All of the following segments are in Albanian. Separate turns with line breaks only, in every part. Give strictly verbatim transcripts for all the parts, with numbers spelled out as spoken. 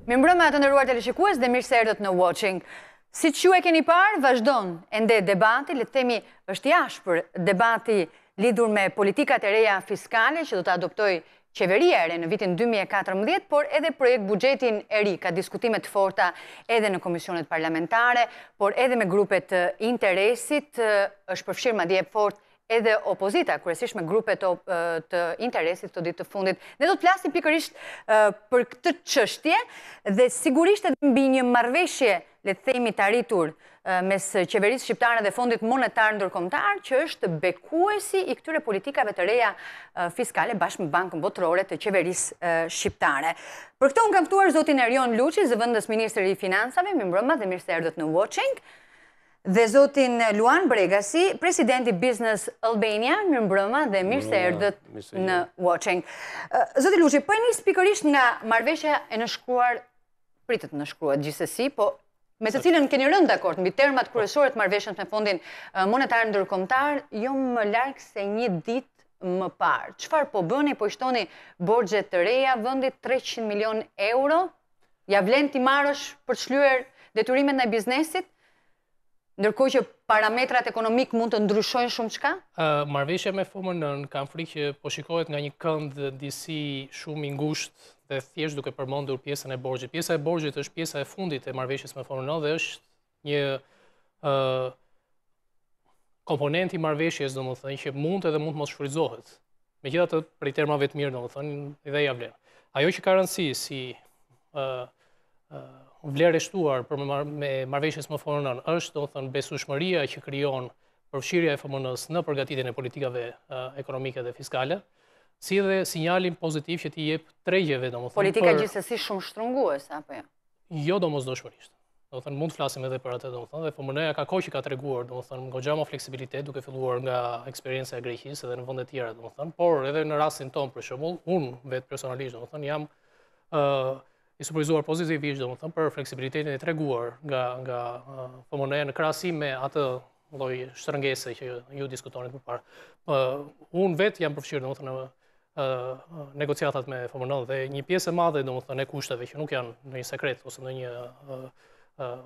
Mirëmbrëma të nderuar teleshikues dhe mirë se erdhët në Watching. Si që e keni parë, vazhdon ende debati, le të themi është jashpër debati lidhur me politikat e reja fiskale që do të adoptoj qeveria e re në vitin dy mijë e katërmbëdhjetë, por edhe projekt buxhetin e ri ka diskutime të forta edhe në komisionet parlamentare, por edhe me grupet të interesit, është përfshirë madje fort edhe opozita, kryesisht me grupet të interesit të ditë të fundit. Ne do të flasim pikërisht për këtë çështje dhe sigurisht edhe mbi një marrëveshje, le të themi të arritur mes qeverisë shqiptare dhe Fondit Monetar Ndërkombëtar, që është bekuesi i këtyre politikave të reja fiskale bashkë me Bankën Botërore të qeverisë shqiptare. Për këtë unë kam ftuar zotin Erjon Luçi, zëvendës ministri i Financave, mirëmbrëma dhe mirë se erdhët në Watching. Dhe zotin Luan Bregasi, presidenti Business Albania, mirëmbrëma dhe mirë se erdhët në Watching. Zoti Luçi, po e nis pikërisht nga marrëveshja e nënshkruar, pritet të nënshkruhet gjithsesi, po me të cilën keni rënë dakord mbi termat kryesore të marrëveshjes me Fondin Monetar Ndërkombëtar, jo më larg se një ditë më parë. Çfarë po bëni? Po shtoni borxhe të reja vendit treqind milion euro? Ja vlen ti marrësh për të shlyer detyrimet ndaj biznesit? Ndërkohë që parametrat ekonomik mund të ndryshojnë shumë çka?
Marrëveshja me F M N kam frikë që po shikohet nga një kënd disi shumë i ngushtë dhe thjesht duke përmendur pjesën e borxhit. Pjesa e borxhit është pjesa e fundit e marrëveshjes me F M N dhe është një uh, komponent i marrëveshjes, domethënë, që mund edhe mund të mos shfrytëzohet. Megjithatë, për termave të mirë, domethënë, edhe ja vlen. Ajo që ka rëndësi si uh, uh, vlerë e shtuar për me marrëveshjes me F M N është, domethënë, besueshmëria që krijon përfshirja e F M N-s në përgatitjen e politikave uh, ekonomike dhe fiskale, si dhe sinjalin pozitiv që t'i jep tregjeve, domethënë.
Politika për... gjithsesi shumë shtrënguese apo jo?
Jo domosdoshmërisht. Domethënë mund të flasim edhe për atë, domethënë, dhe F M N-ja ka kohë që ka treguar, domethënë, goxha më fleksibilitet duke filluar nga eksperienca e Greqisë edhe në vende të tjera, domethënë, por edhe në rastin tonë për shembull, unë vetë personalisht, domethënë, jam uh, i surprizuar pozitivisht, domethënë, për fleksibilitetin e treguar nga nga uh, F M N-ja në krahasim me atë lloj shtrëngese që ju diskutonit më parë. Uh, unë vetë jam përfshirë, domethënë, në uh, negociatat me F M N dhe një pjesë e madhe, domethënë, e kushteve që nuk janë në një sekret ose në një uh, uh,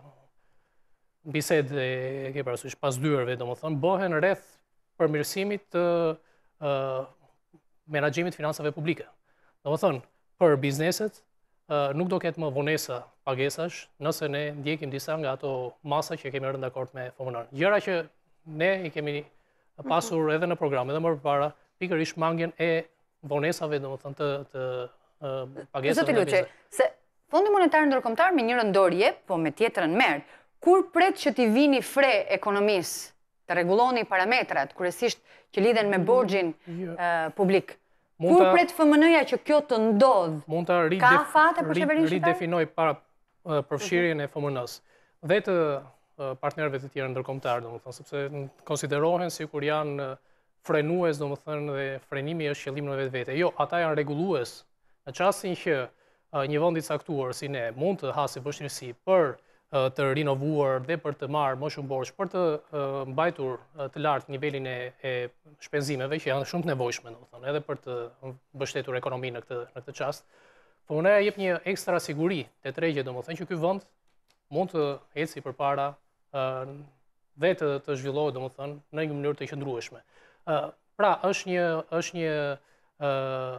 bisedë e ke parasysh pas dyerve, domethënë, bëhen rreth përmirësimit të uh, menaxhimit të financave publike. Domethënë, për bizneset uh, nuk do ketë më vonesa pagesash nëse ne ndjekim disa nga ato masa që kemi rënë dakord me F M N. Gjëra që ne i kemi pasur edhe në program, edhe më përpara, pikërisht mangjen e vonesave, domethënë, të të uh, pagesave.
Zoti Luçi, se Fondi Monetar Ndërkombëtar me një rëndorje, po me tjetrën merr, kur pret që t'i vini fre ekonomisë, të rregulloni parametrat, kryesisht që lidhen me borxhin uh, publik? Kur pret F M N-ja që kjo të ndodh?
Mund ta
ka fate për qeverinë shqiptare?
Ridefinoj para uh, përfshirjen e F M N-s dhe të uh, partnerëve të tjerë ndërkombëtar, domethënë, sepse konsiderohen sikur janë uh, frenues, domethënë, dhe frenimi është qëllimi në vetvete. Jo, ata janë rregullues. Në çastin që uh, një vend i caktuar si ne mund të hasë vështirësi për uh, të rinovuar dhe për të marrë më shumë borxh, për të uh, mbajtur uh, të lartë nivelin e, e shpenzimeve që janë shumë të nevojshme, domethënë, edhe për të mbështetur ekonominë në këtë në këtë çast. Po ne jep një ekstra siguri te tregje, domethënë, që ky vend mund të ecë përpara uh, dhe të, të zhvillohet, domethënë, në një mënyrë të qëndrueshme. Uh, pra, është një, është një uh,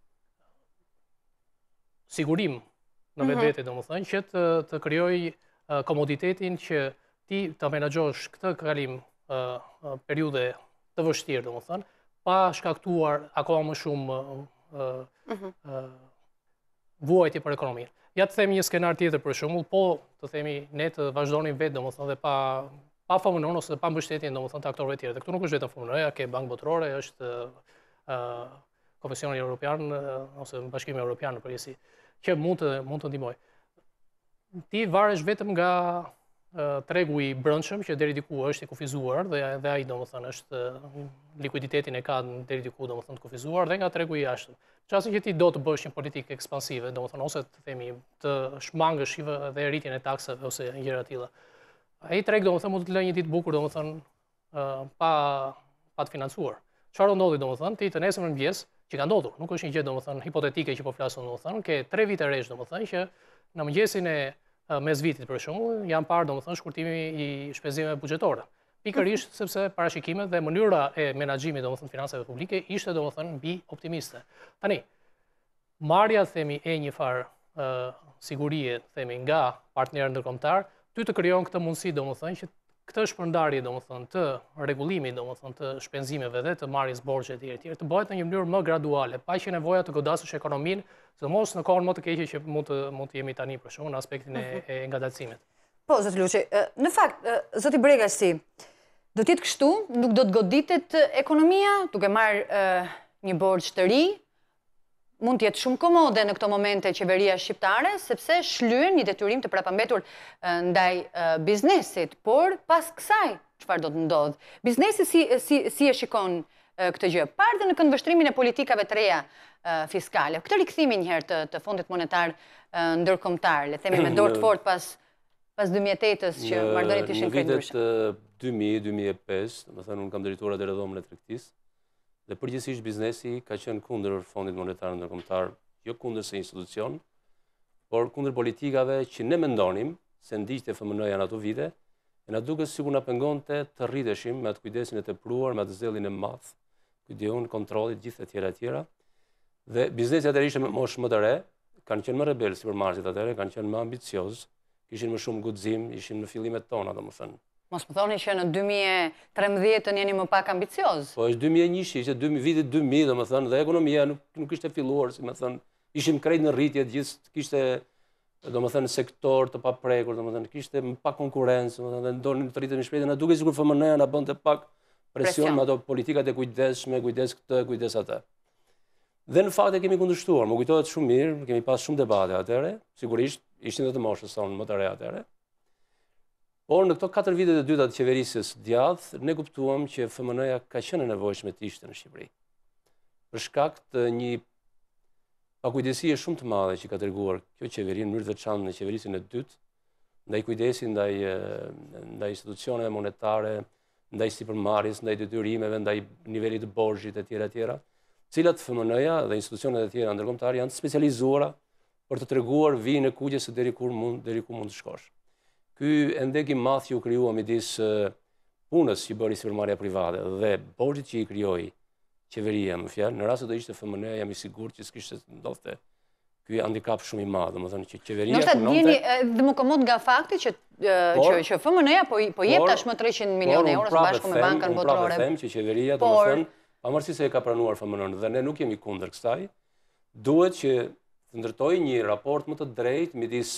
sigurim në vetë vete, domethënë, që të, të krijoj uh, komoditetin që ti të menaxhosh këtë kalim uh, periudhe të vështirë, domethënë, pa shkaktuar akoma më shumë uh, uh, uh, vuajtje për ekonominë. Ja të themi një skenar tjetër për shembull, po të themi ne të vazhdonim vetë, domethënë, dhe pa pa F M N ose pa mbështetjen, domethënë, të aktorëve të tjerë. Dhe këtu nuk është vetëm F M N-ja, ke Bankë Botërore, është uh, Komisioni Evropian uh, ose Bashkimi Evropian në përgjithësi, që mund të mund të ndihmojë. Ti varesh vetëm nga uh, tregu i brendshëm që deri diku është i kufizuar dhe dhe ai, domethënë, është uh, likuiditetin e ka deri diku, domethënë, të kufizuar, dhe nga tregu i jashtëm. Në çastin që ti do të bësh një politikë ekspansive, domethënë, ose të themi të shmangësh dhe rritjen e taksave ose gjëra të tilla. Ai treg, domethënë, mund të lënë një ditë bukur, domethënë, uh, pa pa të financuar. Çfarë ndodhi, domethënë, ti të nesërmën mëngjes, që ka ndodhur, nuk është një gjë, domethënë, hipotetike që po flasun, domethënë, ke tre vite rresh, domethënë, që në mëngjesin e mesvitit për shembull, janë parë domethënë shkurtimi i shpenzimeve buxhetore. Pikërisht sepse parashikimet dhe mënyra e menaxhimit domethënë financave publike ishte domethënë mbi optimiste. Tani, marrja themi e një farë sigurie themi nga partnerët ndërkombëtar, ty të krijon këtë mundësi domethënë që këtë shpërndarje domethënë të rregullimit domethënë të shpenzimeve dhe të marrjes borxhe etj etj të bëhet në një mënyrë më graduale, pa që nevoja të godasësh ekonominë, sidomos në kohën më të keqe që mund të mund të jemi tani për shkakun në aspektin e, e ngadalësimit.
Po, zoti Luçi, në fakt, zoti Bregasi, do të jetë kështu, nuk do të goditet ekonomia, duke marrë një borxh të ri, mund të jetë shumë komode në këto momente qeveria shqiptare, sepse shlyen një detyrim të prapambetur ndaj biznesit, por pas kësaj, çfarë do të ndodh? Biznesi si, si, si e shikon këtë gjë? Parë dhe në këndvështrimin e politikave të reja fiskale. Këtë rikthimi njëherë të, të Fondit Monetar Ndërkombëtar, le themi me dorë të fortë pas pas dy mijë e tetë-s që marrëdhëniet ishin kryendryshe.
Në vitet dy mijë dy mijë e pesë, domethënë unë kam drejtuar atë dhomën e tregtisë, dhe përgjithsisht biznesi ka qenë kundër Fondit Monetar Ndërkombëtar, jo kundër se institucion, por kundër politikave që ne mendonim se ndiqte F M N-ja në ato vite, e na duket sikur na pengonte të rriteshim me atë kujdesin e tepruar, me atë zellin e madh, kujdeun, kontrollit, gjithë etj etj. Dhe biznesi atëherë ishte me moshë më të re, kanë qenë më rebel sipërmarrësit atëherë, kanë qenë më ambicioz, kishin më shumë guxim, ishin në fillimet tona, domethënë.
Mos më thoni që në dy mijë e tridhjetë jeni më pak ambicioz.
Po është dy mijë e një, ishte vitit dy mijë, domethënë, dhe ekonomia nuk nuk ishte filluar, si më thënë, ishim krejt në rritje, gjithë kishte domethënë sektor të paprekur, domethënë kishte më pak konkurrencë, domethënë dhe ndonin të rritemi shpejt, na duket sikur F M N-ja na bënte pak presion me ato politikat e kujdesshme, kujdes këtë, kujdes atë. Dhe në fakt e kemi kundërshtuar, më kujtohet shumë mirë, kemi pas shumë debate atëherë, sigurisht ishin edhe të moshës sonë më të re atëherë. Por në këto katër vitet e dyta të qeverisjes djathtë, ne kuptuam që F M N-ja ka qenë e nevojshme të ishte në Shqipëri. Për shkak të një pakujdesie shumë të madhe që ka treguar kjo qeveri në mënyrë të veçantë në qeverisjen e dytë, ndaj kujdesit ndaj ndaj institucioneve monetare, ndaj sipërmarrjes, ndaj detyrimeve, ndaj nivelit të borxhit etj etj, cilat F M N-ja dhe institucionet e tjera ndërkombëtare janë specializuara për të treguar vijën e kuqes se deri kur mund deri ku mund të shkosh. Ky endek i madh që u krijua midis punës që bëri sipërmarrja private dhe borxhit që i krijoi qeveria, më fjalë, në rast se do ishte F M N-ja, jam i sigurt që s'kishte ndodhte ky handicap shumë i madh, domethënë që qeveria
punonte. Ndoshta jeni dhe më komod nga fakti që që që F M N-ja po po jep tashmë treqind milionë euro së bashku me Bankën Botërore.
Po them që qeveria domethënë, pavarësisht se e ka pranuar F M N-n dhe ne nuk jemi kundër kësaj, duhet që të ndërtojë një raport më të drejtë midis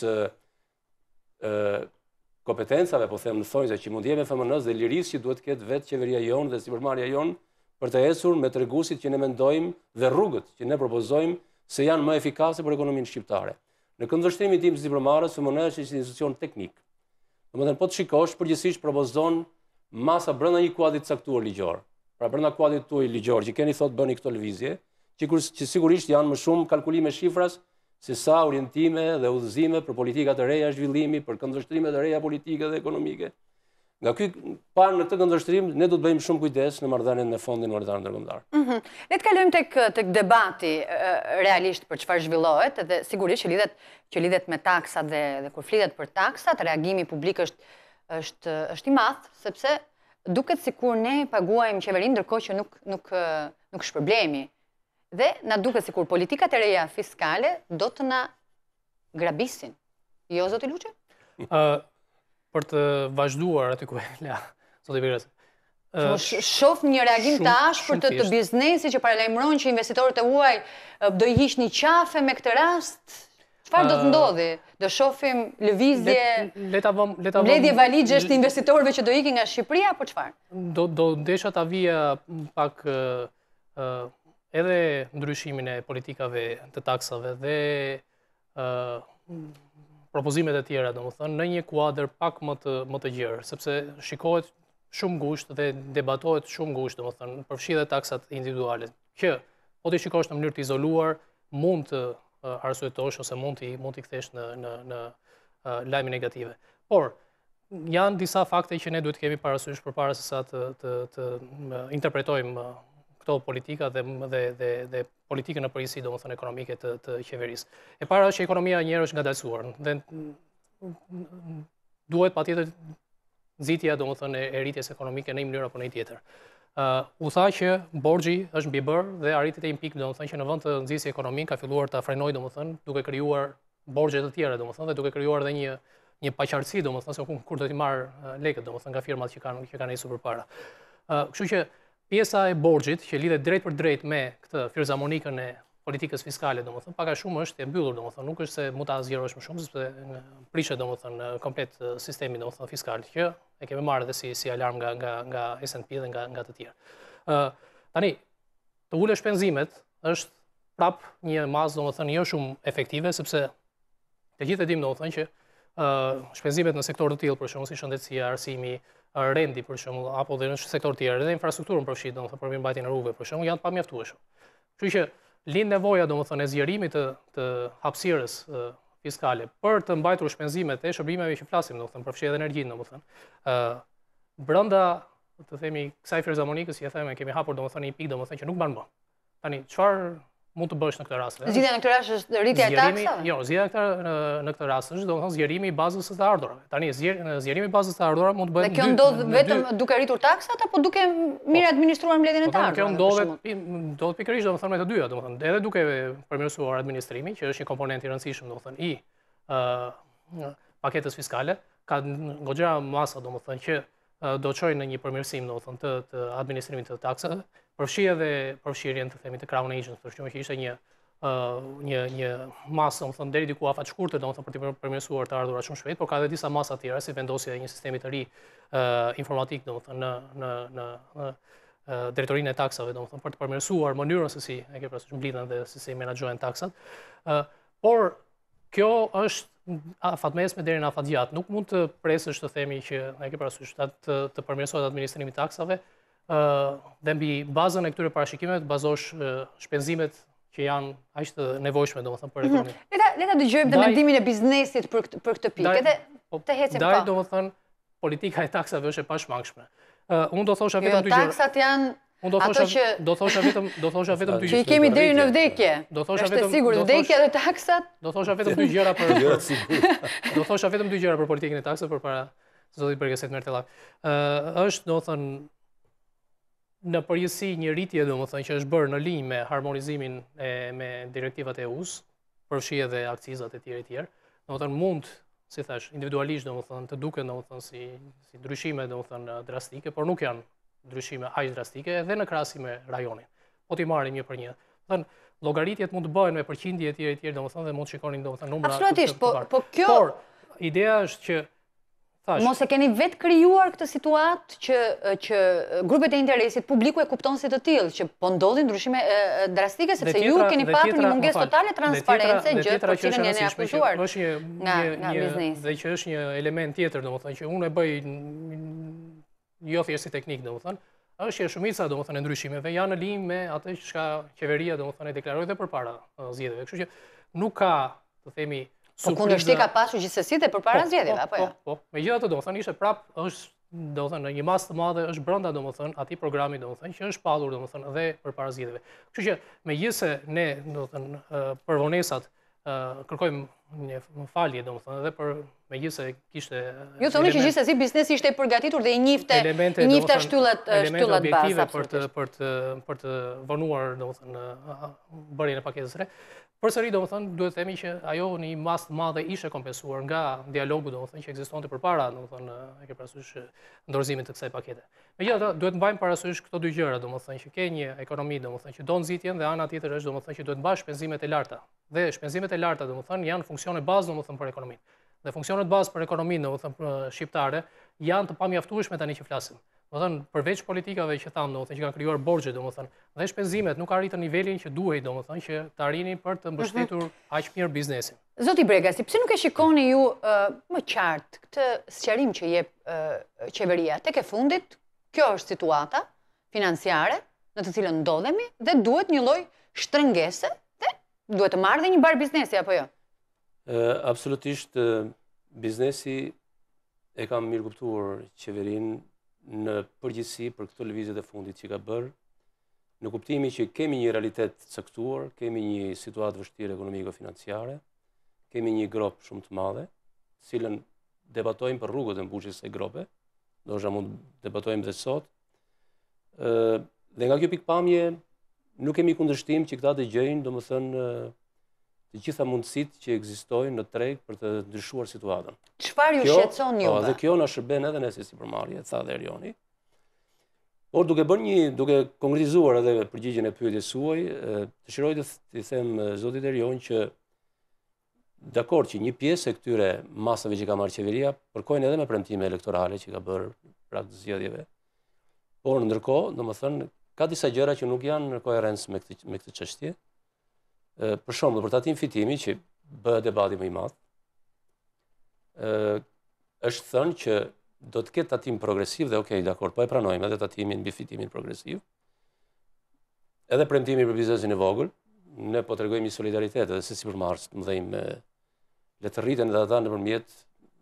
kompetencave, po them në thonjza që mund jemi F M N-s dhe lirisë që duhet të ketë vetë qeveria jonë dhe sipërmarrja jonë për të ecur me treguesit që ne mendojmë dhe rrugët që ne propozojmë se janë më efikase për ekonominë shqiptare. Në këndvështrimin tim si sipërmarrës, F M N-ja është një institucion teknik. Domethënë po të shikosh, përgjithsisht propozon masa brenda një kuadri të caktuar ligjor. Pra brenda kuadrit tuaj ligjor që keni thot bëni këto lëvizje, që, që sigurisht janë më shumë kalkulime shifras se sa orientime dhe udhëzime për politika të reja zhvillimi, për këndvështrime të reja politike dhe ekonomike. Nga ky parë në këtë këndvështrim ne do të bëjmë shumë kujdes në marrëdhënien me Fondin Monetar Ndërkombëtar.
Mhm. Le të kalojmë tek tek debati realisht për çfarë zhvillohet dhe sigurisht që lidhet që lidhet me taksat dhe dhe kur flitet për taksat, reagimi publik është është është i madh, sepse duket sikur ne paguajmë qeverinë ndërkohë që nuk nuk nuk shpërblemi. Dhe na duket sikur politikat e reja fiskale do të na grabisin. Jo, zoti Luçi?
Uh, për të vazhduar aty ku e la, zoti Bregasi.
Uh, shoh një reagim të ashpër të, të biznesi që paralajmëron që investitorët e huaj do i hiqni qafe me këtë rast. Çfarë do të ndodhi? Do shohim lëvizje, mbledhje valixhesh të investitorëve që do ikin nga Shqipëria apo çfarë?
Do do ndesha ta vija pak uh, uh, edhe ndryshimin e politikave të taksave dhe uh, propozimet e tjera, domethënë, në një kuadër pak më të më të gjerë, sepse shikohet shumë ngushtë dhe debatohet shumë ngushtë, domethënë, përfshi dhe taksat individuale, që po ti shikosh në mënyrë të izoluar, mund të uh, arsyetosh ose mund të mund t'i kthesh në në në uh, lajme negative. Por janë disa fakte që ne duhet të kemi parasysh përpara se sa të të, të uh, interpretojmë uh, këto politika dhe dhe dhe dhe politikën në përgjithësi, domethënë ekonomike të, të qeverisë. E para është që ekonomia njëherë është ngadalësuar dhe duhet patjetër nxitja domethënë e rritjes ekonomike në një mënyrë apo në një tjetër. Uh, u tha që borxhi është mbi bërë dhe arritjet e një pikë domethënë që në vend të nxjisë ekonominë ka filluar ta frenojë domethënë duke krijuar borxhe të tjera domethënë dhe duke krijuar edhe një një paqartësi domethënë se kur do t'i marr uh, lekët domethënë nga firmat që kanë që kanë nisur përpara. Uh, kështu që pjesa e borxhit që lidhet drejt për drejt me këtë firzamonikën e politikës fiskale domethënë pak a shumë është e mbyllur domethënë nuk është se mund ta zgjerosh më shumë sepse prishet domethënë komplet sistemi domethënë fiskal që e kemi marrë edhe si si alarm nga nga nga S and P dhe nga nga të tjerë. Ë uh, tani të ulë shpenzimet është prap një masë domethënë jo shumë efektive sepse të gjithë e dimë domethënë që ë uh, shpenzimet në sektor të tillë për shembull si shëndetësia, arsimi, rendi për shembull apo edhe në sektor të tjerë, edhe infrastrukturën përfshirë domethënë për mirëmbajtjen e rrugëve për shembull janë të pamjaftueshëm. Kështu që lind nevoja domethënë e zgjerimit të të hapësirës uh, fiskale për të mbajtur shpenzimet e shërbimeve që flasim domethënë përfshi edhe energjinë domethënë. ë uh, brenda të themi kësaj firzamonikës si e them kemi hapur domethënë një pikë domethënë që nuk mban më. Tani çfarë mund të bësh në këtë rast?
Zgjidhja në këtë rast është rritja e taksave?
Jo, zgjidhja këtë në, në këtë rast është domethënë zgjerimi i bazës së të ardhurave. Tani zgjerimi i bazës së të ardhurave mund të bëhet.
Dhe kjo ndodh vetëm duke rritur taksat apo duke mirë administruar mbledhjen e të ardhurave?
Kjo ndodhet ndodhet pikërisht domethënë me të dyja, domethënë edhe duke përmirësuar administrimin, që është një komponent i rëndësishëm domethënë i ë paketës fiskale, ka goxha masa domethënë që do të çojë në një përmirësim domethënë të, të administrimit të taksave, përfshi edhe përfshirjen të themi të crown agents, për shkak që ishte një uh, një një masë domethënë deri diku afat shkurtër domethënë për të përmirësuar të ardhurat shumë shpejt, por ka edhe disa masa tjera si vendosja e një sistemi të ri uh, informatik domethënë në në në, në uh, drejtorinë e taksave domethënë për të përmirësuar mënyrën se si e ke parasysh mblidhen dhe se si menaxhohen taksat. Uh, por kjo është afatmesme deri në afat gjatë. Nuk mund të presësh të themi që e ke parasysh të, të, të përmirësohet administrimi i taksave uh, dhe mbi bazën e këtyre parashikimeve të bazosh uh, shpenzimet që janë aq të nevojshme domethënë për ekonominë.
Mm -hmm. Le ta le ta dëgjojmë dhe mendimin e biznesit për këtë, për këtë pikë. Edhe të hecim pa.
Daj domethënë politika e taksave është e pashmangshme. Uh, unë do thosha vetëm dy gjëra.
Jo, taksat janë
Unë do thosha që do thosha vetëm do thosha vetëm dy
gjëra. Që i kemi deri në vdekje.
Do thosha
vetëm
vetëm
sigurt vdekja dhe taksat.
Do thosha vetëm dy gjëra për gjërat sigurt. Do thosha vetëm dy gjëra për politikën e taksave përpara zotit Bregasi të merrte llaf. Ë është domethënë në përgjithësi një rritje domethënë që është bërë në linjë me harmonizimin e me direktivat e E U-s, përfshi edhe akcizat e tjera e tjera. Domethënë mund, si thash, individualisht domethënë të duken domethënë si si ndryshime domethënë drastike, por nuk janë ndryshime aq drastike edhe në krahasim me rajonin. Po ti marrim një për një. Domethënë llogaritjet mund të bëhen me përqindje e tjera e tjera domethënë dhe mund të shikonin domethënë numra.
Absolutisht, po po kjo
Por ideja është që thash
mos e keni vetë krijuar këtë situatë që që grupet e interesit publiku e kupton si të tillë që po ndodhin ndryshime e, drastike sepse ju keni patur një mungesë totale transparence gjë për cilën jeni akuzuar.
Është një
nga biznesi.
Dhe që është një element tjetër domethënë që unë e bëj jo thjesht si teknik domethënë, është që shumica domethënë e ndryshimeve janë në linjë me atë çka qeveria domethënë e deklaroi dhe përpara zgjedhjeve. Kështu që nuk ka, të themi,
po kundërshti ka pasur gjithsesi dhe përpara zgjedhjeve apo jo?
Po, po. Megjithatë domethënë ishte prap është domethënë në një masë të madhe është brenda domethënë atij programi domethënë që është pallur domethënë dhe përpara zgjedhjeve. Kështu që megjithëse ne domethënë për vonesat kërkojmë një falje domethënë edhe për megjithëse kishte
ju thoni që gjithsesi biznesi ishte i përgatitur dhe i njifte i njifte shtyllat shtyllat bazë
për të për të për të vonuar domethënë bërjen e paketës së re. Përsëri domethënë duhet të themi që ajo në një masë të madhe ishte kompensuar nga dialogu domethënë që ekzistonte përpara domethënë e ke parasysh dorëzimin të kësaj pakete. Megjithatë duhet mbajmë parasysh këto dy gjëra domethënë që ke një ekonomi domethënë që do nxitjen dhe ana tjetër është domethënë që duhet mbash shpenzimet e larta. Dhe shpenzimet e larta domethënë janë funksione bazë domethënë për ekonominë. Dhe funksionet bazë për ekonominë domethënë shqiptare janë të pamjaftueshme tani që flasim. Domethënë përveç politikave që thamë domethënë që kanë krijuar borxhe domethënë dhe shpenzimet nuk arritën nivelin që duhej domethënë që të arrinin për të mbështetur aq mirë biznesin.
Zoti Bregasi, pse nuk e shikoni ju uh, më qartë këtë sqarim që jep uh, qeveria tek e fundit? Kjo është situata financiare në të cilën ndodhemi dhe duhet një lloj shtrëngese dhe duhet të marrë dhe një bar biznesi apo jo?
Uh, absolutisht uh, biznesi e ka mirë kuptuar qeverinë në përgjithësi për këto lëvizjet e fundit që ka bërë në kuptimi që kemi një realitet caktuar, kemi një situatë vështirë ekonomiko-financiare, kemi një grop shumë të madhe, cilën debatojmë për rrugët e mbushjes së grope, ndoshta mund debatojmë dhe sot. Dhe nga kjo pikpamje nuk kemi kundërshtim që këta të gjejnë, domethënë, të gjitha mundësitë që ekzistojnë në treg për të ndryshuar situatën.
Çfarë ju shqetëson juve?
Dhe kjo na shërben edhe ne si sipërmarrje, tha dhe Erjoni. Por duke bërë një, duke konkretizuar edhe përgjigjen e pyetjes suaj, dëshiroj të i them zotit Erjon që dakord që një pjesë e këtyre masave që ka marrë qeveria përkojnë edhe me premtime elektorale që ka bërë prak të zgjedhjeve. Por ndërkohë, domethënë, ka disa gjëra që nuk janë në koherencë me këtë me këtë çështje. Për shembull, për tatim fitimi që bëhet debati më i madh, është thënë që do të ketë tatim progresiv dhe okay, dakord, po e pranojmë edhe tatimin mbi fitimin progresiv. Edhe premtimi për biznesin e vogël, ne po tregojmë një solidaritet edhe se sipërmarrës të mëdhenj me le të rriten edhe ata nëpërmjet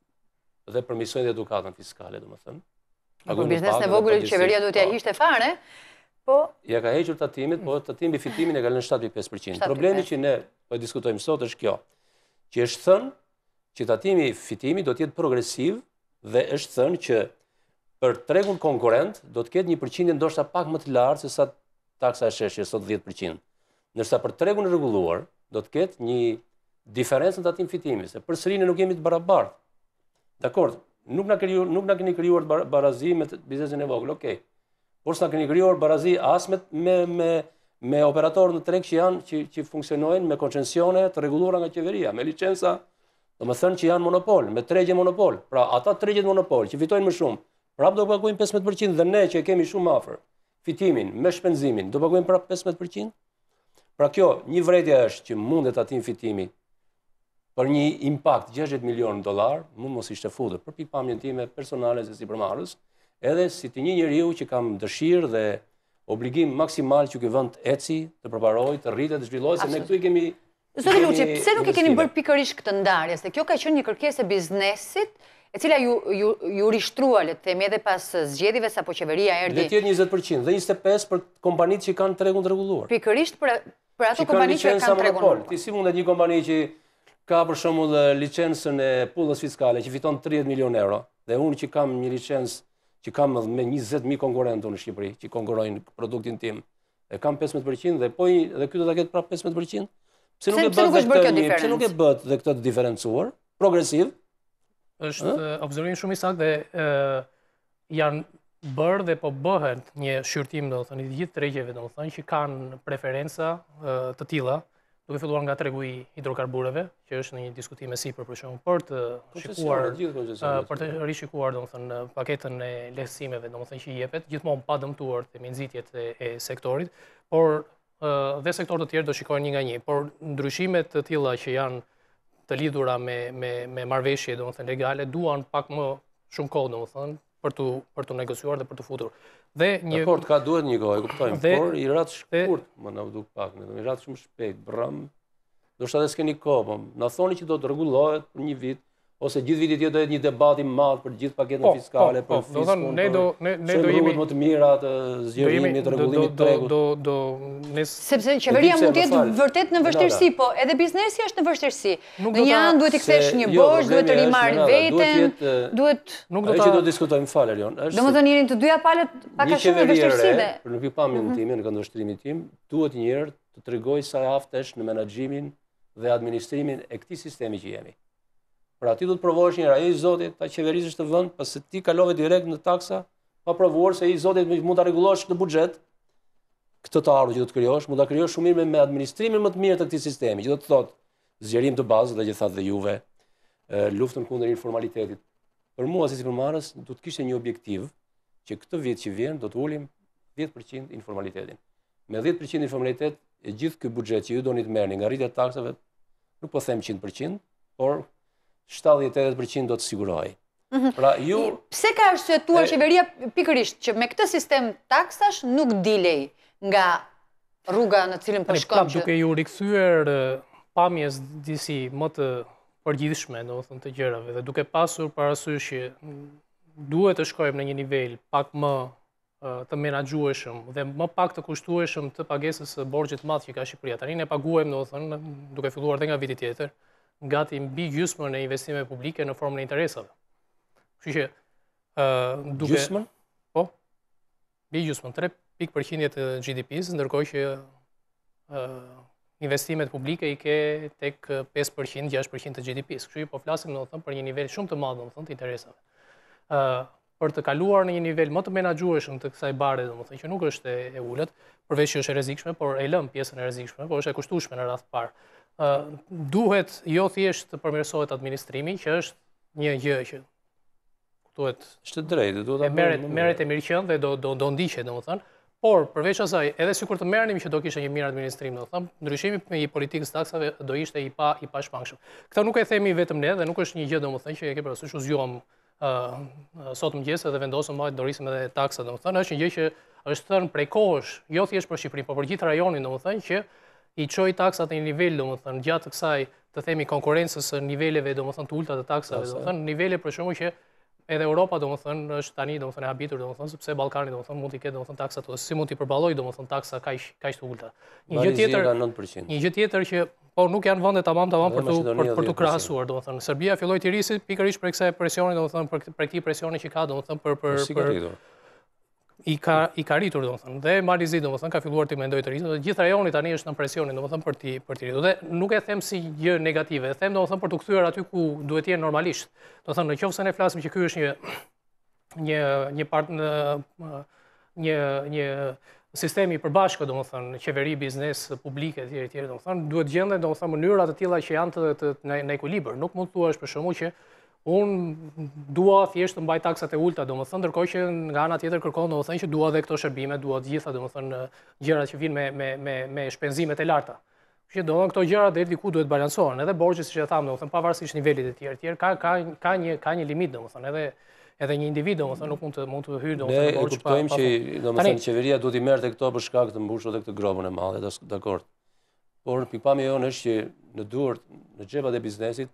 dhe përmirësojnë edukatën fiskale, domethënë.
Për biznesin e vogël qeveria duhet t'ia hiqte fare. Po,
ja ka hequr tatimit, po tatimi mbi fitimin e ka lënë shtatë pikë pesë përqind. Problemi që ne po e diskutojmë sot është kjo, që është thënë që tatimi fitimi do të jetë progresiv dhe është thënë që për tregun konkurrent do të ketë një përqindje ndoshta pak më të lartë se sa taksa e sheshjes sot dhjetë përqind. Ndërsa për tregun e rregulluar do të ketë një diferencë në tatim fitimi, se përsëri ne nuk jemi të barabartë. Dakord, nuk na kriju, nuk na keni krijuar barazi me biznesin e vogël, okay. Por s'na keni krijuar barazi as me me me me operatorë në treg që janë që që funksionojnë me koncencione të rregulluara nga qeveria, me licenca, domethënë që janë monopol, me tregje monopol. Pra ata tregjet monopol që fitojnë më shumë, prapë do paguajnë pesëmbëdhjetë përqind dhe ne që kemi shumë afër fitimin me shpenzimin, do paguajmë prapë pesëmbëdhjetë përqind. Pra kjo një vërejtja është që mundet tatim fitimi për një impakt gjashtëdhjetë milion dollar, mund mos ishte futur për pikpamjen time personale se sipërmarrës, edhe si të një njeriu që kam dëshirë dhe obligim maksimal që ky vend eci, të përparojë, të rritet, të zhvillohet, se ne këtu i kemi.
Zoti Luçi, pse nuk e keni bërë pikërisht këtë ndarje? Se kjo ka qenë një kërkesë e biznesit, e cila ju ju ju rishtrua, le të themi, edhe pas zgjedhjeve sapo qeveria erdhi.
Le të jetë njëzet përqind dhe njëzet e pesë për kompanitë që kanë tregun të rregulluar.
Pikërisht për për ato kompani që kanë tregun.
Ti si mundet një kompani që ka për shembull licencën e pullës fiskale që fiton tridhjetë milion euro dhe unë që kam një licencë që kam me njëzet mijë konkurrentë në Shqipëri që konkurrojnë produktin tim e kam pesëmbëdhjetë përqind dhe po dhe ky do ta ketë prapë pesëmbëdhjetë përqind. Pse nuk e bën pse nuk e bët dhe këtë të diferencuar, progresiv?
Është observim shumë i saktë dhe janë bërë dhe po bëhet një shqyrtim, domethënë, i gjithë tregjeve, domethënë, që kanë preferenca të tilla, duke filluar nga tregu i hidrokarbureve, që është në një diskutim e sipër për shkakun për të shikuar për të rishikuar domethënë paketën e lehtësimeve, domethënë që i jepet, gjithmonë pa dëmtuar te nxitjet e sektorit, por dhe sektorët të tjerë do shikojnë një nga një, por ndryshimet të tilla që janë të lidhura me me me marrëveshje domethënë legale duan pak më shumë kohë domethënë për të për të negociuar dhe për të futur. Dhe një
Dakor, ka duhet një kohë, e kuptojmë, por i rat shkurt, më na duk pak, i rat shumë shpejt, brëm. Do shta dhe s'keni kohë, po na thoni që do të rregullohet për një vit, ose gjithë vitit tjetër do jetë një debat i madh për gjithë paketën fiskale, për fiskun.
Ne do ne ne do jemi
më të mira të zgjerimit të rregullimit të tregut.
Do do ne
sepse qeveria mund të jetë vërtet në vështirësi, po edhe biznesi është në vështirësi. Në një anë duhet të kthesh një borxh, duhet të rimarr veten, duhet
nuk do
ta. Ai që do diskutojmë fal Erjon, është.
Domethënë jeni të dyja palët pak a shumë në vështirësi dhe.
Për në pikpamjen time, në këndvështrimin tim, duhet një herë të tregoj sa aftesh në menaxhimin dhe administrimin e këtij sistemi që jemi. Pra ti do të provosh një herë, ai zoti ta qeverisësh të vend, pasi ti kalove direkt në taksa, pa provuar se ai zoti mund ta rregullosh në buxhet. Këtë të ardhur që do të krijosh, mund ta krijosh shumë mirë me administrimin më të mirë të këtij sistemi, që do të thotë zgjerim të bazë dhe që thatë dhe juve, luftën kundër informalitetit. Për mua si sipërmarrës do të kishte një objektiv që këtë vit që vjen do të ulim dhjetë përqind informalitetin. Me dhjetë përqind informalitet e gjithë ky buxhet që ju doni të merrni nga rritja e taksave, nuk po them njëqind përqind, por shtatëdhjetë deri në njëzet përqind do të sigurohej. Pra ju
pse ka arsyetuar qeveria pikërisht që me këtë sistem taksash nuk dilej nga rruga në cilën po shkon?
Duke ju rikthyer pamjes disi më të përgjithshme, domethënë të gjërave dhe duke pasur parasysh që duhet të shkojmë në një nivel pak më të menaxhueshëm dhe më pak të kushtueshëm të pagesës së borxhit të madh që ka Shqipëria. Tani ne paguajmë, domethënë, duke filluar edhe nga viti tjetër, gati mbi gjysmën e investimeve publike në formën e interesave. Kështu që ë duke
Gjysmën?
Po. Mbi gjysmën, tre pikë përqindje të G D P-s, ndërkohë që ë investimet publike i ke tek pesë përqind, gjashtë përqind të G D P-s. Kështu që po flasim domethënë për një nivel shumë të madh domethënë të interesave. ë për të kaluar në një nivel më të menaxhueshëm të kësaj bare, domethënë që nuk është e ulët, përveç që është e rrezikshme, por e lëm pjesën e rrezikshme, por është e kushtueshme në radh të parë. ë duhet jo thjesht të përmirësohet administrimi, që është një gjë që duhet
është drejtë, duhet ta
merret merret e mirëqen dhe do do do ndiqet domethënë, por përveç asaj, edhe sikur të merrnim që do kishte një mirë administrim, domethënë, ndryshimi i politikës taksave do ishte i pa i pashmangshëm. Këtë nuk e themi vetëm ne dhe nuk është një gjë domethënë që e ke parasysh u zgjuam Uh, sot mëngjes edhe vendosëm ma të dorisim edhe taksa, domethënë, është një gjë që është thënë prej kohësh, jo thjesht për Shqipërinë, por për gjithë rajonin, domethënë, që i çoi taksat në një nivel, domethënë, gjatë kësaj, të themi, konkurrencës së niveleve, domethënë, të ulta të taksave, domethënë, nivele për shkakun që edhe Europa, domethënë, është tani domethënë e habitur, domethënë, sepse Ballkani, domethënë, mund të ketë domethënë taksat ose si mund t'i përballojë domethënë taksa kaq kaq të ulta. Një gjë tjetër, një gjë tjetër që po nuk janë vende tamam tamam për të për, për të krahasuar, domethënë. Serbia filloi të rrisi pikërisht për kësaj presioni, domethënë, për për këtij presioni që ka, domethënë, për për për i ka i ka rritur, domethënë. Dhe Malizi, domethënë, ka filluar të mendojë të rrisë. Dhe gjithë rajoni tani është në presionin, domethënë, për të për të rritur. Dhe nuk e them si gjë negative, e them domethënë për të kthyer aty ku duhet të jenë normalisht. Domethënë, nëse ne flasim që ky është një një një part në një një sistemi i përbashkët, domethënë, qeveri, biznes, publike etj etj, domethënë, duhet gjenden domethënë mënyra të tilla që janë të, të, të në ekuilibër. Nuk mund të thuash për shkakun që unë dua thjesht të mbaj taksat e ulta, domethënë, ndërkohë që nga ana tjetër kërkon domethënë që dua edhe këto shërbime, dua të gjitha domethënë gjërat që vijnë me me me me shpenzimet e larta. Kështu që domethënë këto gjëra deri diku duhet balancohen. Edhe borxhi, siç e tham, domethënë pavarësisht nivelit të tjerë, tjerë ka ka ka një ka një limit domethënë, edhe edhe një individ domethënë nuk mund të mund të hyjë domethënë
në borxh pa. Ne e kuptojmë që domethënë qeveria duhet i merrte këto për shkak të mbushur edhe këtë grovën e madhe, dakord. Por pikpamja jonë është që në duart, në xhepat e biznesit,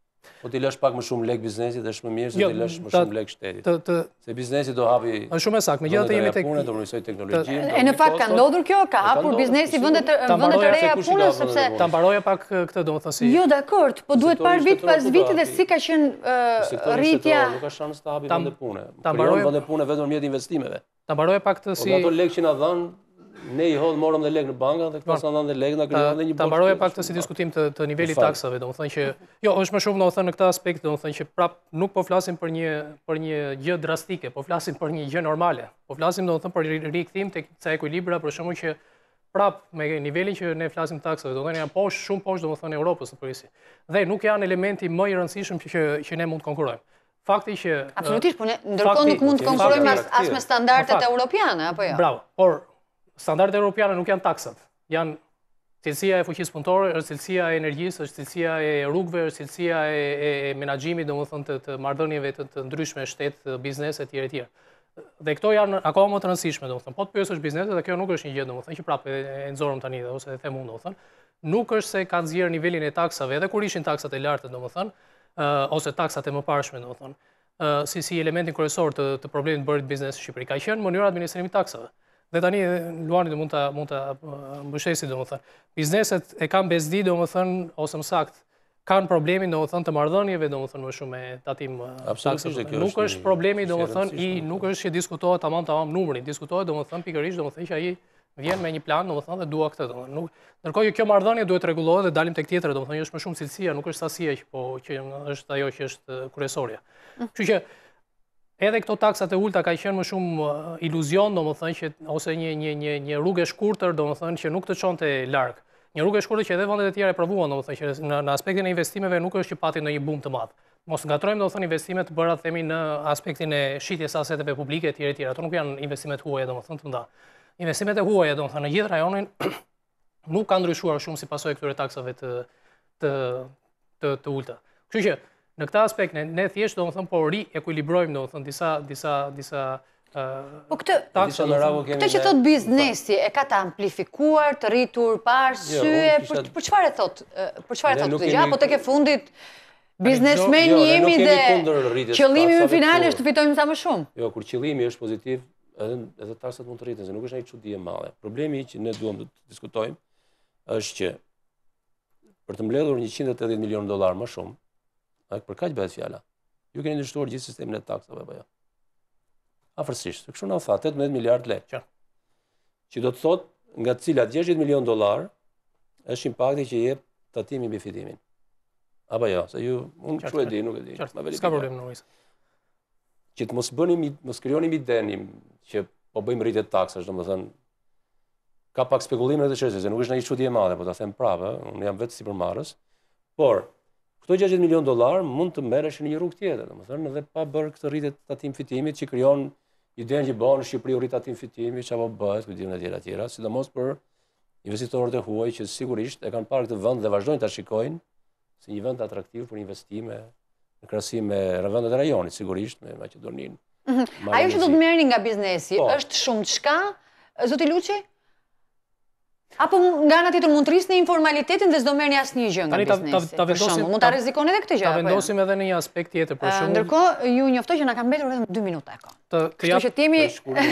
po t'i lësh pak më shumë lek biznesit, është më mirë se t'i lësh më shumë lek shtetit. Se biznesi do hapi.
Është shumë saktë, megjithatë jemi tek
punë, do mësoj teknologjinë.
E në fakt ka ndodhur kjo, ka hapur biznesi vende të vende të reja punë, sepse
ta mbaroja pak këtë domethënë si.
Jo, dakord, po duhet par vit pas viti dhe si ka qenë rritja.
Nuk ka shans të hapi vende punë. Ta mbaroj vende punë vetëm mjet investimeve.
Ta mbaroja pak këtë si.
Ato lek që na dhan, ne i hodh morëm dhe lek në banka dhe këta sa ndanë dhe lek na krijuan dhe një
borxh. Ta mbaroja pak këtë si diskutim të të nivelit taksave, domethënë që jo, është më shumë domethënë në këtë aspekt, domethënë që prap nuk po flasim për një për një gjë drastike, po flasim për një gjë normale. Po flasim domethënë për rikthim tek ca ekuilibra për shkakun që prap me nivelin që ne flasim taksave, domethënë janë poshtë, shumë poshtë domethënë Europës së përgjithësi. Dhe nuk janë elementi më i rëndësishëm që që ne mund të konkurrojmë. Fakti që
absolutisht, po ne ndërkohë nuk mund të konkurrojmë as me standardet europiane, apo jo?
Bravo. Por standardet europiane nuk janë taksat. Janë cilësia e fuqisë punëtore, është cilësia e energjisë, është cilësia e rrugëve, është cilësia e, e, e menaxhimit, domethënë të, të marrëdhënieve të, të ndryshme shtet, biznes etj etj. Dhe këto janë akoma më të rëndësishme, domethënë. Po të pyesësh bizneset, dhe kjo nuk është një gjë domethënë që prapë e, e nxorëm tani dhe ose e them unë domethënë. Nuk është se kanë nxjerrë nivelin e taksave, edhe kur ishin taksat e larta domethënë, uh, ose taksat e mëparshme domethënë, uh, si si elementin kryesor të, të problemit bërit biznes në Shqipëri. Ka qenë mënyra administrimit taksave. Dhe tani Luani mund ta mund ta mbështesi domethënë. Bizneset e kanë bezdi domethënë ose më saktë kanë problemin domethënë të marrëdhënieve domethënë më shumë me tatim taksave. Nuk është problemi domethënë i nuk është që diskutohet tamam tamam numrin, diskutohet domethënë pikërisht domethënë që ai vjen me një plan domethënë dhe dua këtë domethënë. Nuk ndërkohë që kjo marrëdhënie duhet rregullohet dhe dalim tek tjetra domethënë është më shumë cilësia, nuk është sasia që po që është ajo që është kryesorja. Kështu që edhe këto taksat e ulta ka qenë më shumë iluzion, domethënë që ose një një një një rrugë e shkurtër, domethënë që nuk të çonte larg. Një rrugë e shkurtër që edhe vendet e tjera e provuan, domethënë që në, në aspektin e investimeve nuk është që pati ndonjë bum të madh. Mos ngatrojmë domethënë investimet të bëra themi në aspektin e shitjes së aseteve publike etj etj. Ato nuk janë investimet huaja domethënë të mëdha. Investimet e huaja domethënë në gjithë rajonin nuk kanë ndryshuar shumë si pasojë këtyre taksave të të të, të ulta. Kështu që në këtë aspekt ne, ne thjesht domethënë po ri-ekuilibrojmë domethënë disa disa disa uh,
po këtë taksa këtë që thot biznesi e ka të amplifikuar, të rritur pa arsye, për për çfarë e thot? Për çfarë thot këtë gjë? Apo tek e fundit biznesmeni jemi dhe qëllimi më final është të fitojmë sa më shumë.
Jo, kur qëllimi është pozitiv, edhe taksat mund të rriten, se nuk është një çudi e madhe. Problemi që ne duam të diskutojmë është që për të mbledhur njëqind e tetëdhjetë milion dollar më shumë, për kaq bëhet fjala. Ju keni ndryshuar gjithë sistemin e taksave apo jo? Afërsisht, kështu na tha tetëmbëdhjetë miliard lekë. Që do të thotë nga të cilat gjashtëdhjetë milion dollar është impakti që jep tatimi mbi fitimin. Apo jo, se ju unë kështu e di, nuk e di.
S'ka problem në
Që të mos bënim, mos krijonim idenin që po bëjmë rritje taksash, domethënë ka pak spekulime në këtë çështje, se nuk është ndonjë çudi e madhe, po ta them prapë, unë jam vetë sipërmarrës. Por këto gjashtëdhjetë milion dollar mund të merresh në një rrugë tjetër, domethënë edhe pa bërë këtë rritje të tatim fitimit që krijon idenë që bëhen në Shqipëri u rrit tatim fitimi, çapo bëhet, ku diun e tjera tjera, sidomos për investitorët e huaj që sigurisht e kanë parë këtë vend dhe vazhdojnë ta shikojnë si një vend atraktiv për investime në krahasim me vendet e rajonit, sigurisht me Maqedoninë.
Ajo që do të merrni nga biznesi, është shumë çka, zoti Luçi? Apo nga ana tjetër mund të rrisni informalitetin dhe s'do merrni asnjë gjë nga biznesi? Për shembull, mund ta rrezikoni edhe këtë gjë.
Ta vendosim edhe në një aspekt tjetër për shembull.
Ndërkohë, ju njoftoj që na ka mbetur vetëm dy minuta e ka. Kështu që timi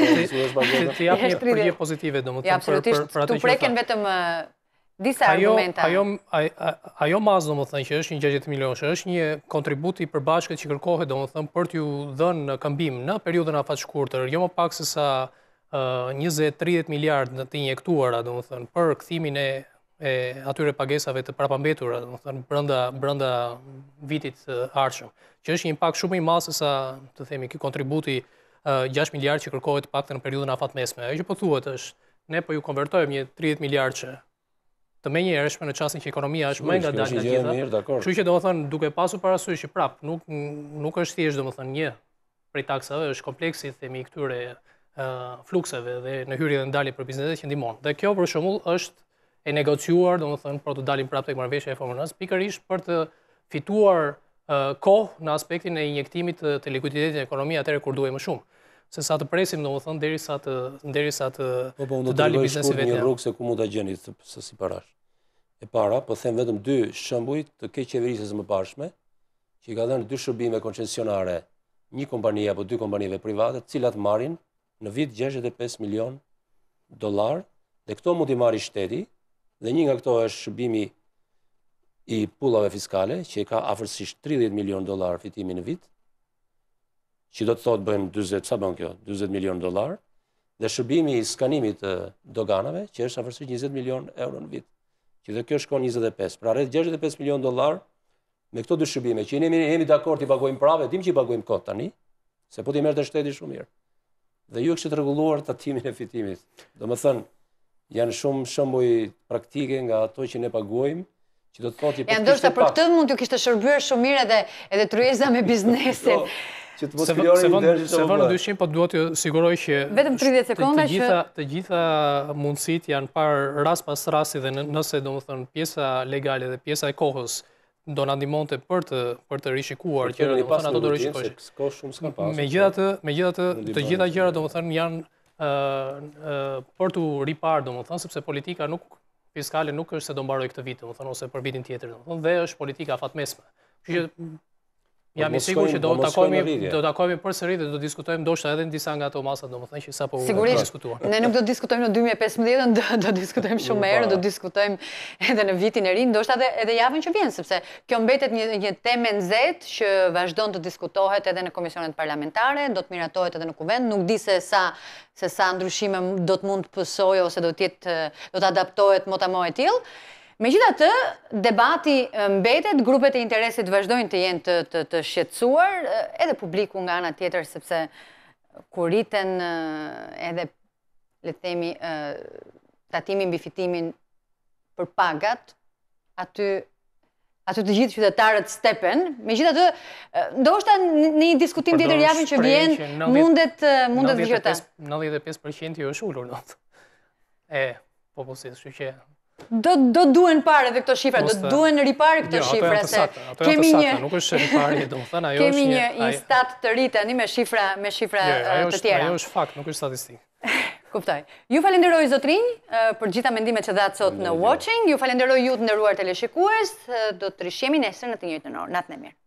të jap një përgjigje pozitive domethënë për për atë që
tu preken vetëm disa argumenta.
Ajo ajo ajo mas domethënë që është një gjashtëdhjetë milion, është një kontribut i përbashkët që kërkohet domethënë për t'ju dhënë këmbim në periudhën afat shkurtër, jo më pak se sa njëzet deri tridhjetë miliard në të injektuara, domethënë për kthimin e e atyre pagesave të parapambetura, domethënë brenda brenda vitit të ardhshëm, që është një impakt shumë i madh se sa, të themi, ky kontributi gjashtë miliard që kërkohet paktën në periudhën afatmesme. Ajo që po thuhet është, ne po ju konvertojmë një tridhjetë miliard që të menjëhershme në çastin që ekonomia është më ngadalë nga gjitha. Kështu që domethënë duke pasur parasysh që prap nuk nuk është thjesht domethënë një prej taksave, është kompleksi themi i këtyre flukseve dhe në hyrje dhe ndalje për bizneset që ndihmon. Dhe kjo për shembull është e negociuar, domethënë për të dalim prapë tek marrëveshja e Reformës, pikërisht për të fituar kohë në aspektin e injektimit të likuiditetit në ekonomi atëherë kur duhej më shumë. Se sa të presim domethënë derisa të derisa të të dalë biznesi vetë.
Një rrugë se ku mund ta gjeni se si parash. E para, po them vetëm dy shembuj të keq qeverisjes së mëparshme, që i ka dhënë dy shërbime koncesionare, një kompani apo dy kompanive private, të cilat marrin në vit gjashtëdhjetë e pesë milion dollar, dhe këto mund t'i marrë shteti, dhe një nga këto është shërbimi i pullave fiskale, që ka afërsisht tridhjetë milion dollar fitimi në vit, që do të thotë bëjmë dyzet, sa bën kjo, dyzet milion dollar, dhe shërbimi i skanimit të doganave, që është afërsisht njëzet milion euro në vit, që dhe kjo shkon njëzet e pesë. Pra rreth gjashtëdhjetë e pesë milion dollar me këto dy shërbime, që ne jemi dakord t'i pagojmë prave, dim që i pagojmë kot tani, se po t'i merrte shteti shumë mirë. Dhe ju kështë të rregulluar tatimin e fitimit. Do më thënë, janë shumë shembuj praktike nga ato që ne paguajmë, që do të thotë
ja, ndoshta për këtë mund t'ju kishte shërbyer shumë mirë edhe edhe tryeza me biznesin.
Që të mos krijonin deri
se vënë dyshim, po duhet t'ju siguroj që
vetëm tridhjetë sekonda
që të gjitha të gjitha mundësitë janë parë rast pas rasti dhe nëse domethënë pjesa legale dhe pjesa e kohës do na ndihmonte për të për të rishikuar gjërat, domethënë ato do rishikosh. Megjithatë, megjithatë të gjitha gjërat domethënë janë ë për tu riparë domethënë, sepse politika nuk fiskale nuk është se do mbaroj këtë vit domethënë ose për vitin tjetër domethënë, dhe është politika afatmesme. Kështu që jam i sigurt që do të takohemi do të takohemi përsëri dhe do të diskutojmë ndoshta edhe në disa nga ato masa domethënë që sapo u diskutuar.
Ne nuk do të diskutojmë në dy mijë e pesëmbëdhjetë, do do diskutojmë shumë më herë, do diskutojmë edhe në vitin e ri, ndoshta edhe edhe javën që vjen, sepse kjo mbetet një një temë nxehtë që vazhdon të diskutohet edhe në komisionet parlamentare, do të miratohet edhe në kuvend, nuk di se sa se sa ndryshime do të mund të pësojë ose do të jetë do të adaptohet motamo e tillë. Megjithatë, debati mbetet, grupet e interesit vazhdojnë të jenë të, të, të shqetësuar, edhe publiku nga ana tjetër, sepse kur rriten edhe, le të themi, tatimin mbi fitimin për pagat, aty aty të gjithë qytetarët stepen. Megjithatë, ndoshta në një diskutim tjetër javën që vjen, mundet mundet dëgjota.
nëntëdhjetë e pesë përqind është ulur dot. E popullsisë, kështu që
Do do duhen parë edhe këto shifra, do duhen riparë këto shifra se kemi një
nuk është riparje, domethënë ajo është
kemi një instat të ri tani me shifra me shifra të tjera.
Ajo është fakt, nuk është statistikë.
Kuptoj. Ju falenderoj zotrinj për gjitha mendimet që dhatë sot në Watching, ju falenderoj ju të nderuar teleshikues, do të rishjemi nesër në të njëjtën orë. Natën e mirë.